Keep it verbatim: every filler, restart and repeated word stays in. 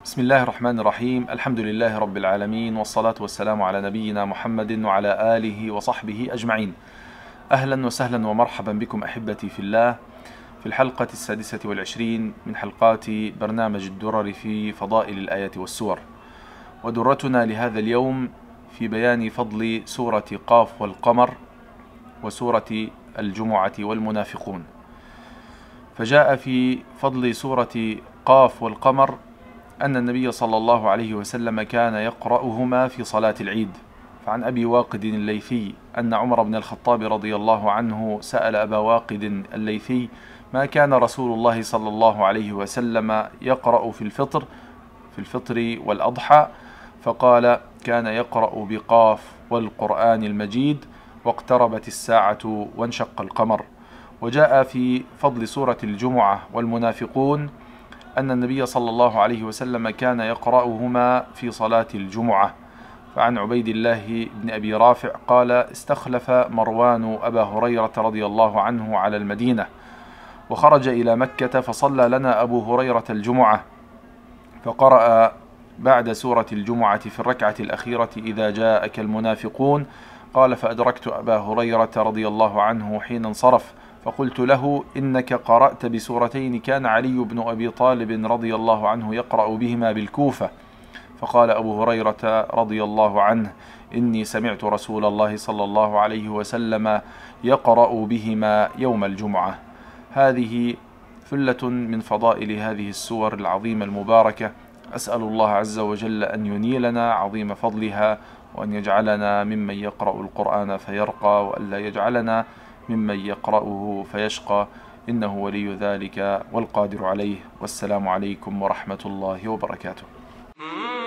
بسم الله الرحمن الرحيم. الحمد لله رب العالمين، والصلاة والسلام على نبينا محمد وعلى آله وصحبه أجمعين. أهلا وسهلا ومرحبا بكم أحبتي في الله في الحلقة السادسة والعشرين من حلقات برنامج الدرر في فضائل الآيات والسور. ودرتنا لهذا اليوم في بيان فضل سورة قاف والقمر وسورة الجمعة والمنافقون. فجاء في فضل سورة قاف والقمر أن النبي صلى الله عليه وسلم كان يقرأهما في صلاة العيد. فعن أبي واقد الليثي أن عمر بن الخطاب رضي الله عنه سأل أبا واقد الليثي ما كان رسول الله صلى الله عليه وسلم يقرأ في الفطر في الفطر والأضحى، فقال كان يقرأ بقاف والقرآن المجيد واقتربت الساعة وانشق القمر. وجاء في فضل سورة الجمعة والمنافقون أن النبي صلى الله عليه وسلم كان يقرأهما في صلاة الجمعة. فعن عبيد الله بن أبي رافع قال استخلف مروان أبا هريرة رضي الله عنه على المدينة، وخرج إلى مكة فصلى لنا أبو هريرة الجمعة، فقرأ بعد سورة الجمعة في الركعة الأخيرة إذا جاءك المنافقون. قال فأدركت أبا هريرة رضي الله عنه حين انصرف، فقلت له إنك قرأت بسورتين كان علي بن أبي طالب رضي الله عنه يقرأ بهما بالكوفة. فقال أبو هريرة رضي الله عنه إني سمعت رسول الله صلى الله عليه وسلم يقرأ بهما يوم الجمعة. هذه ثلة من فضائل هذه السور العظيمة المباركة. أسأل الله عز وجل أن ينيلنا عظيم فضلها، وأن يجعلنا ممن يقرأ القرآن فيرقى، وألا يجعلنا ممن يقرأه فيشقى، إنه ولي ذلك والقادر عليه. والسلام عليكم ورحمة الله وبركاته.